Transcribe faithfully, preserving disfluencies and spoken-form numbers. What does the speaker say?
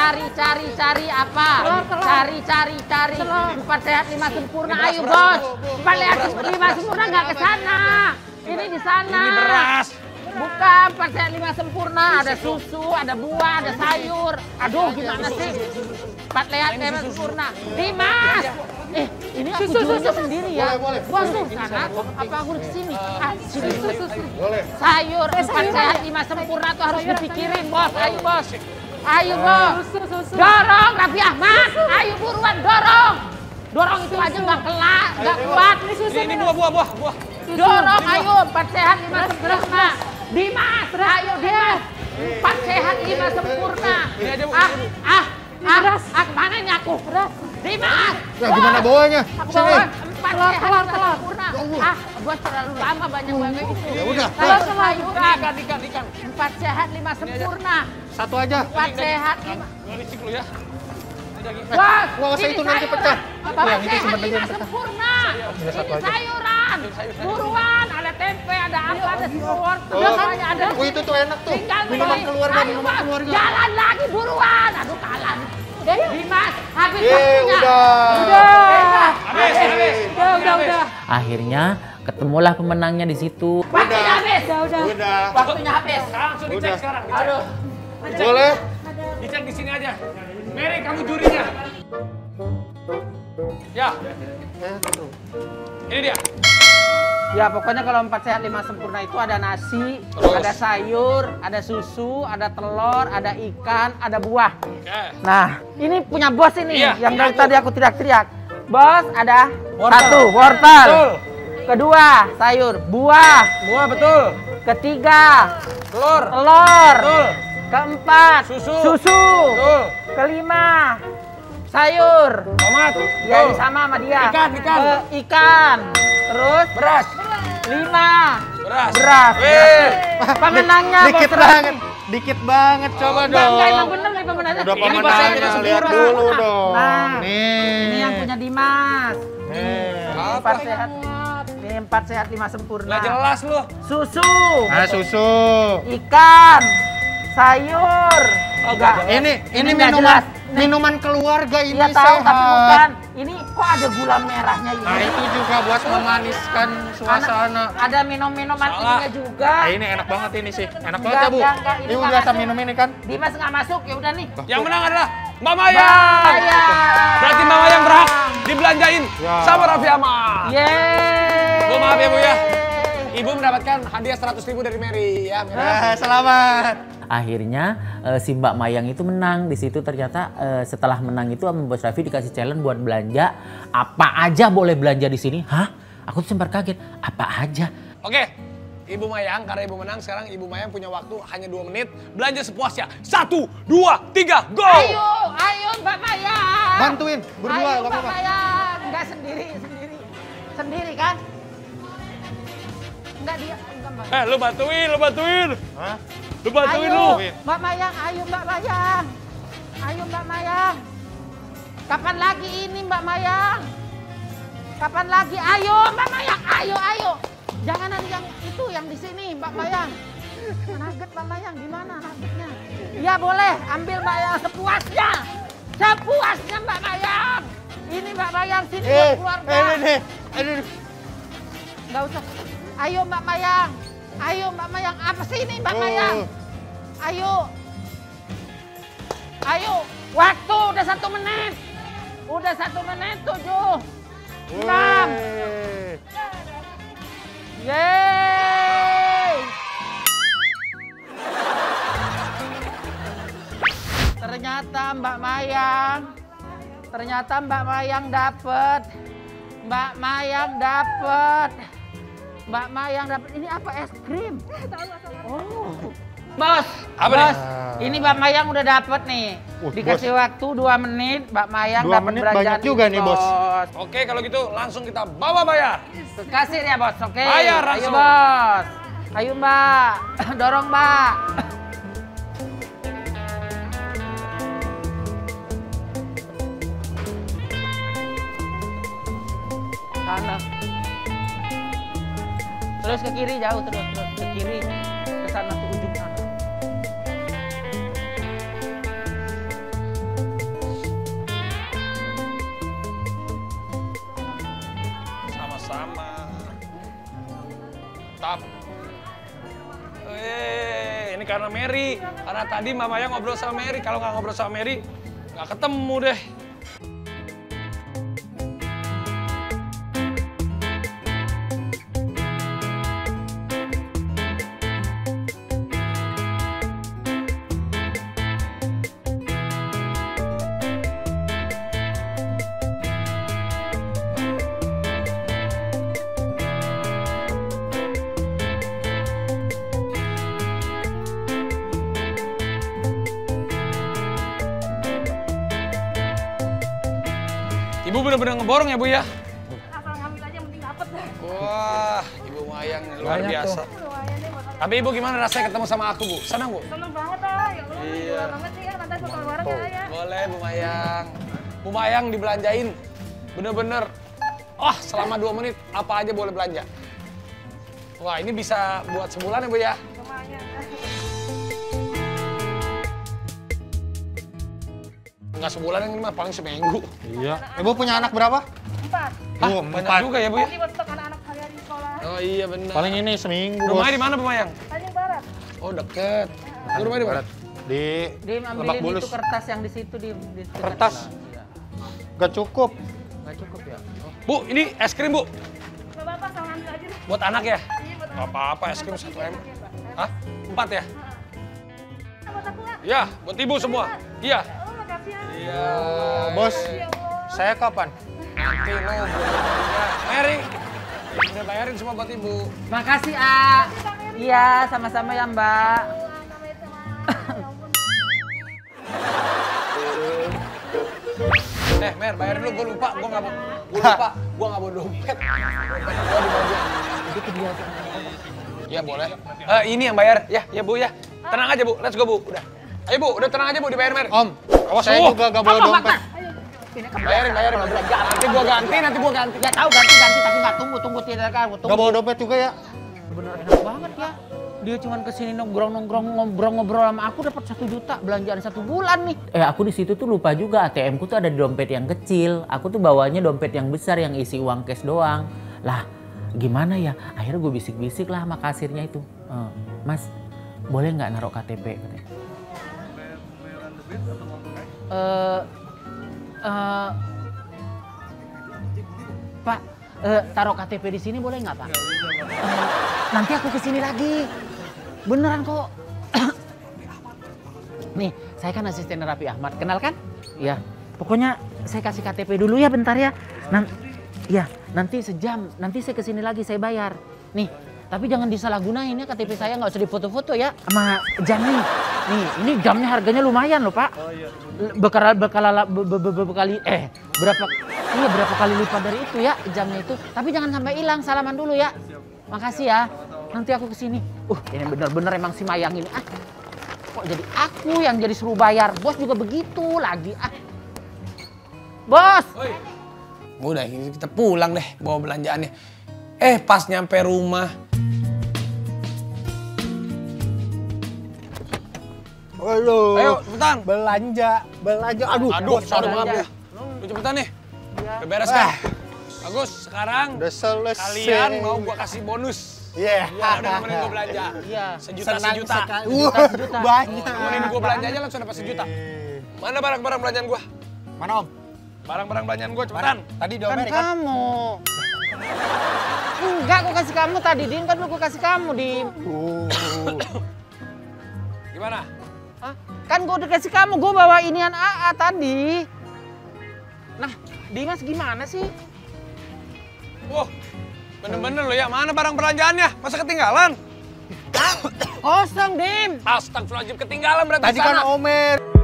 cari, cari, cari apa? Cari, cari, cari. Empat sehat lima sempurna. Ayo bos. Empat sehat lima sempurna nggak ke sana. Ini di sana. Ini beras. Bukan, empat sehat lima sempurna. Ada susu, ada buah, ada sayur. Aduh, gimana sih? Empat sehat lima sempurna. Dimas. Eh, ini aku jualnya sendiri ya. Gua tuh sana. Apa aku di sini? Ah, sini. Boleh. Sayur empat sehat lima sempurna tuh harus dipikirin, bos. Ayo, bos. Ayo, bos. Dorong, Raffi Ahmad. Ayo buruan, dorong. Dorong itu aja nggak kelak, nggak kuat. Ini, ini buah, buah, buah, buah. Dorong, ayo empat sehat lima sempurna. Dimas, ayo Dimas. Empat sehat lima sempurna. Ah, ah, ah, ah, mana ini aku? Dimas. Ya gimana bawanya? Aku Sini. bawa empat sehat lima sempurna. Ah, gua terlalu lama banyak banget itu. Ya udah. Kalau sayuran, Ikan, ikan, ikan. empat sehat lima sempurna. Satu aja. Empat sehat lima. Ngelisik lu ya. Ini daging. Bos, Wah, saya ini itu nanti sayuran. pecah. Empat Yang itu sehat sebentar lima pecah. sempurna. Ini satu Ini aja. sayuran. Buruan, ada tempe, ada apa, ada telur. Oh, Semuanya ada. oh, itu tuh enak tuh. Tinggal Minuman beli. keluarga, Ayo, minuman Bos, keluarga. jalan lagi buruan. Aduh, kalah. Eh, Dimas, habis Eh, waktunya. udah. Udah. Habis, habis. Udah, udah, udah. Akhirnya ketemulah pemenangnya di situ. Waktunya habis. Udah. Waktunya habis. Langsung dicek Udah. sekarang. Dicek. Aduh. Boleh? Dicek di sini aja. Mary, kamu jurinya. Ya, Eh, tuh. ini dia. Ya pokoknya kalau empat sehat lima sempurna itu ada nasi, Terus? ada sayur, ada susu, ada telur, ada ikan, ada buah. Oke. Nah, ini punya bos ini Iya, yang ini dari aku. tadi aku teriak-teriak. Bos, ada Wortel. satu wortel. Betul. Kedua, sayur, buah. Buah betul. Ketiga, Telur. telur. Betul. Keempat, Susu. susu. Betul. Kelima, sayur. Tomat. Ya, Betul. ini sama sama dia. Ikan, ikan. Ke- ikan. Terus Beras. lima. Beras. Beras. Wih. Pemenangnya Dikit Bos Raffi. banget. Dikit banget. Coba Enggak, enggak, emang dong. bener nih pemenangnya. Udah Ini bahasa pemenangnya, Inggris lihat sempurna. dulu dong. Nah, Nih. ini yang punya Dimas. Nih. Empat sehat. Ini empat sehat lima sempurna. Nggak jelas lu. Susu, Ah, susu. ikan, sayur. Oh, Enggak. enggak. Ini ini nggak minuman jelas. minuman keluarga ini Iya tahu, tapi bukan. sehat. Ini kok ada gula merahnya ini? Nah, itu juga buat memaniskan suasana. Ada minum-minuman Salah. ininya juga. Nah, ini enak banget ini sih. Enak banget Enggak, ya, Bu. enggak, enggak, ini Ini nggak biasa masuk. minum ini kan? Dimas nggak masuk, ya udah nih. Yang menang adalah Mbak Mayang. Mayang. Berarti Mbak Mayang berhak dibelanjain Ya. sama Raffi Ahmad. Yeay. Bu, maaf ya, Bu, ya. Ibu mendapatkan hadiah seratus ribu dari Mary ya. Mary. Eh, selamat. Akhirnya eh, si Mbak Mayang itu menang. Di situ ternyata eh, setelah menang itu sama Bos Raffi dikasih challenge buat belanja. Apa aja boleh belanja di sini. Hah? Aku tuh sempat kaget. Apa aja? Oke, Ibu Mayang, karena Ibu menang, sekarang Ibu Mayang punya waktu hanya dua menit. Belanja sepuasnya. Satu, dua, tiga, go! Ayo, ayo Mbak Mayang. Bantuin berdua Ayo enggak Mbak apa-apa. Mayang. Enggak sendiri, sendiri. Sendiri kan? Enggak dia, enggak Mbak. Eh, lu bantuin, lu bantuin. Hah? Lu bantuin Ayo, lu. Mbak Mayang, ayo Mbak Mayang. Ayo Mbak Mayang. Kapan lagi ini Mbak Mayang? Kapan lagi? Ayo Mbak Mayang, ayo, ayo. Jangan ada yang itu, yang di sini Mbak Mayang. Nugget Mbak Mayang, gimana nuggetnya? Ya boleh, ambil Mbak Mayang sepuasnya. Sepuasnya Mbak Mayang. Ini Mbak Mayang, sini buat Eh, keluarga. ini nih. Aduh. Nggak usah. Ayo Mbak Mayang. Ayo Mbak Mayang. Apa sih ini Mbak Oh. Mayang? Ayo. Ayo. Waktu udah satu menit. Udah satu menit tujuh. Enam. Wih. Yeay. Ternyata Mbak Mayang. Ternyata Mbak Mayang dapet. Mbak Mayang dapet. Mbak Mayang dapet. Ini apa, es krim? Oh. Bos, Apa bos, nih? ini Mbak Mayang udah dapet nih. Uh, Dikasih waktu dua menit, Mbak Mayang Dua dapat menit belanjaan banyak juga ini, nih, Bos. Oke, kalau gitu langsung kita bawa bayar. Kasir ya bos, oke? Bayar Ayo langsung. bos. Ayo Mbak, dorong Mbak. Sana. Terus ke kiri jauh terus terus ke kiri ke sana tuh ujung sana. Maaf. Eh, ini karena Mary. Karena tadi Mama yang ngobrol sama Mary. Kalau nggak ngobrol sama Mary, nggak ketemu deh. Ibu bener-bener ngeborong ya, Bu ya? Asal ngambil aja yang penting dapet dah. Wah, Ibu Mayang luar Banyak biasa. Lumayan deh buat Tapi Ibu gimana rasanya ketemu sama aku, Bu? Senang, Bu? seneng banget ah. Ya Allah, Iya. jual banget sih ya. Nanti foto bareng ya ya. Boleh, Bu Mayang. Bu Mayang dibelanjain. Bener-bener. Oh, selama dua menit apa aja boleh belanja. Wah, ini bisa buat sebulan ya, Bu ya? Lumayan. Enggak sebulan yang ini mah paling seminggu. Iya. Ibu punya anak berapa? Empat. Hah, Oh, banyak empat. juga ya, Bu ya? Tadi buat stok anak-anak kalian di sekolah. Oh iya benar. Paling ini seminggu, Bos. Rumahnya di mana, Bu Mayang? Tanjung Barat. Oh, deket. Lu rumahnya di mana? Di Dim, Lebak ambilin Bulus. itu kertas yang di situ di, di dekat Kertas? sana. Iya. Gak cukup. Nggak cukup ya? Oh. Bu, ini es krim, Bu. Bapak sama ngambil aja deh. Buat anak ya? Iya buat Gak apa-apa, es krim satu em. Hah? Empat ya? Buat aku nggak? Iya, buat Ibu semua. Iya. Oh makasih ya. Iya. Bos, Ya Allah. saya kapan? Nanti lo ya. Mary, udah bayarin semua buat Ibu. Makasih, A. Iya, sama-sama ya, Mbak. Pulang namanya sama. Ya ampun. Eh, Mer, bayarin lu, gue lupa, gue nggak mau, gue lupa, gue nggak mau dompet. Dompet gue di mobil. Itu kebiasaan. Iya boleh. Eh, ini yang bayar, ya, ya Bu ya. Tenang aja Bu, let's go Bu, udah. Ayo Bu, udah tenang aja Bu, dibayar Mer. Om, Awas, saya oh. juga gak bawa dompet. Bayarin, bayarin. Nanti gue ganti, nanti gue ganti. Ya tahu ganti-ganti tapi nggak tunggu, tunggu tidak kan, tunggu. Gak bawa dompet juga ya? Bener enak banget ya. Dia cuma kesini nongkrong-nongkrong ngobrol-ngobrol sama aku dapat satu juta belanjaan satu bulan nih. Eh aku di situ tuh lupa juga A T M ku tuh ada di dompet yang kecil. Aku tuh bawanya dompet yang besar yang isi uang cash doang. Lah gimana ya? Akhirnya gue bisik-bisik lah sama kasirnya itu. "Eh, Mas boleh nggak naruh K T P? Katanya. Eh, eh, Pak, eh, taruh K T P di sini boleh nggak Pak? Eh, nanti aku kesini lagi. Beneran kok. Nih, saya kan asisten Raffi Ahmad. Kenal kan? Iya. Pokoknya saya kasih K T P dulu ya bentar ya. Nanti, ya nanti sejam. Nanti saya kesini lagi, saya bayar. Nih, tapi jangan disalahgunain ya K T P saya, nggak usah difoto-foto ya. Sama jam nih. Nih, ini jamnya harganya lumayan loh Pak. Oh iya. Bekal, bekal, be, be, be, be, bekali, eh berapa? Iya berapa kali lipat dari itu ya jamnya itu. Tapi jangan sampai hilang. Salaman dulu ya. Makasih ya. Nanti aku kesini. Uh, ini bener-bener emang si Mayang ini. Ah, kok jadi aku yang jadi suruh bayar? Bos juga begitu lagi. Ah, bos. Udah, kita pulang deh bawa belanjaannya. Eh, pas nyampe rumah. Halo. Ayo, cepetan. Belanja, belanja. Aduh, Aduh, bos, sorry belanja. banget ya. Lu cepetan nih. Udah beres kan? Bagus, sekarang Udah selesai. kalian mau gua kasih bonus. Iya. Ya, udah nemenin gua belanja. Iya. Sejuta, Senang sejuta. sekali. Sejuta, Wah, sejuta. banyak. Nemenin gua belanja aja langsung dapat sejuta. Mana barang-barang belanjaan gua? Mana Om? Barang-barang belanjaan gua, cepetan. Tadi Kan diomelin kan? kamu. Enggak, gue kasih kamu tadi, Dim. Kan gue kasih kamu, Dim. Uh. Gimana? Hah? Kan gue udah kasih kamu, gue bawa inian A A tadi. Nah, Dimas gimana sih? Wah, bener-bener lo ya. Mana barang belanjaannya? Masa ketinggalan? Kosong, Dim. Astagfirullahaladzim, ketinggalan berarti Tadi di sana. kan Omer.